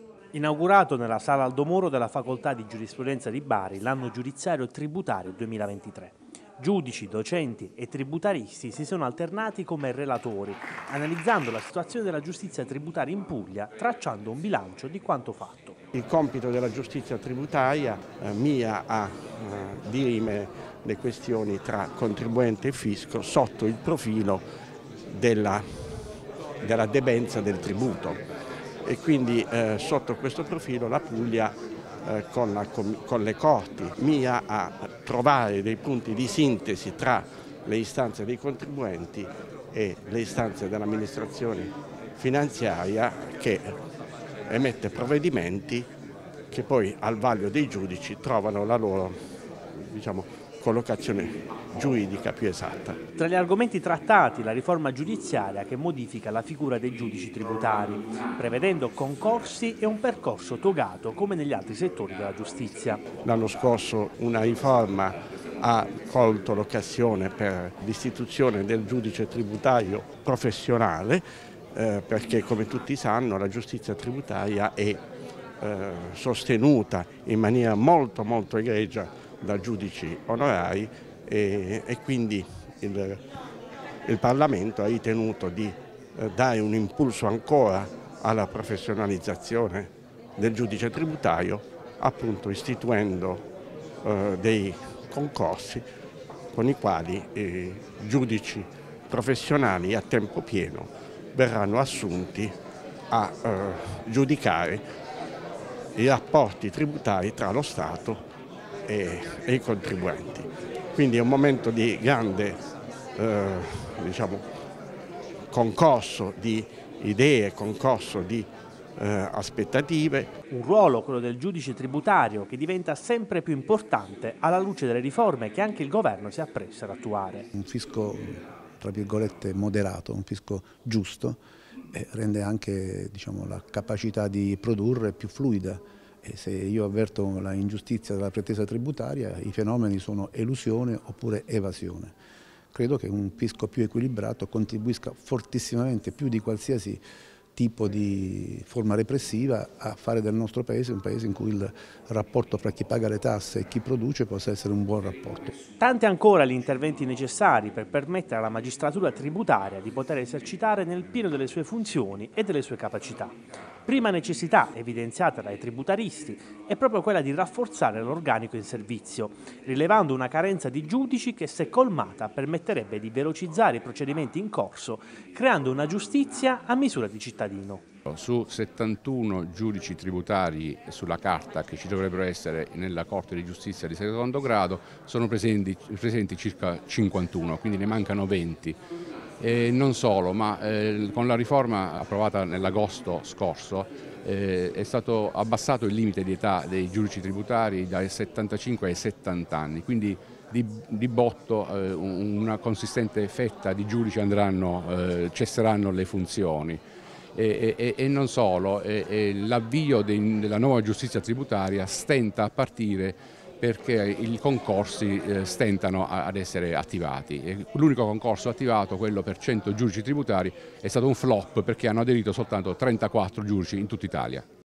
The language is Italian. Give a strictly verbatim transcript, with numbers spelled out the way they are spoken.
Inaugurato nella Sala Aldo Moro della Facoltà di Giurisprudenza di Bari l'anno giudiziario tributario duemilaventitré. Giudici, docenti e tributaristi si sono alternati come relatori, analizzando la situazione della giustizia tributaria in Puglia, tracciando un bilancio di quanto fatto. Il compito della giustizia tributaria eh, mira a eh, dirimere le questioni tra contribuente e fisco sotto il profilo della, della debenza del tributo. E quindi eh, sotto questo profilo la Puglia eh, con, la, con le Corti mira a trovare dei punti di sintesi tra le istanze dei contribuenti e le istanze dell'amministrazione finanziaria che emette provvedimenti che poi al vaglio dei giudici trovano la loro, diciamo, collocazione giuridica più esatta. Tra gli argomenti trattati la riforma giudiziaria che modifica la figura dei giudici tributari, prevedendo concorsi e un percorso togato come negli altri settori della giustizia. L'anno scorso una riforma ha colto l'occasione per l'istituzione del giudice tributario professionale, eh, perché come tutti sanno la giustizia tributaria è eh, sostenuta in maniera molto molto egregia da giudici onorari e, e quindi il, il Parlamento ha ritenuto di eh, dare un impulso ancora alla professionalizzazione del giudice tributario, appunto istituendo eh, dei concorsi con i quali i giudici professionali a tempo pieno verranno assunti a eh, giudicare i rapporti tributari tra lo Stato e, e i contribuenti. Quindi è un momento di grande eh, diciamo, concorso di idee, concorso di eh, aspettative. Un ruolo, quello del giudice tributario, che diventa sempre più importante alla luce delle riforme che anche il governo si appresta ad attuare. Un fisco, tra virgolette, moderato, un fisco giusto, eh, rende anche, diciamo, la capacità di produrre più fluida. E se io avverto la ingiustizia della pretesa tributaria, i fenomeni sono elusione oppure evasione. Credo che un fisco più equilibrato contribuisca fortissimamente, più di qualsiasi tipo di forma repressiva, a fare del nostro paese un paese in cui il rapporto fra chi paga le tasse e chi produce possa essere un buon rapporto. Tanti ancora gli interventi necessari per permettere alla magistratura tributaria di poter esercitare nel pieno delle sue funzioni e delle sue capacità. Prima necessità evidenziata dai tributaristi è proprio quella di rafforzare l'organico in servizio, rilevando una carenza di giudici che, se colmata, permetterebbe di velocizzare i procedimenti in corso, creando una giustizia a misura di cittadino. Su settantuno giudici tributari sulla carta che ci dovrebbero essere nella Corte di Giustizia di secondo grado sono presenti, presenti circa cinquantuno, quindi ne mancano venti. E non solo, ma eh, con la riforma approvata nell'agosto scorso eh, è stato abbassato il limite di età dei giudici tributari dai settantacinque ai settanta anni, quindi di, di botto eh, una consistente fetta di giudici andranno, eh, cesseranno le funzioni. E, e, e non solo, l'avvio della nuova giustizia tributaria stenta a partire perché i concorsi eh, stentano ad essere attivati. L'unico concorso attivato, quello per cento giudici tributari, è stato un flop perché hanno aderito soltanto trentaquattro giudici in tutta Italia.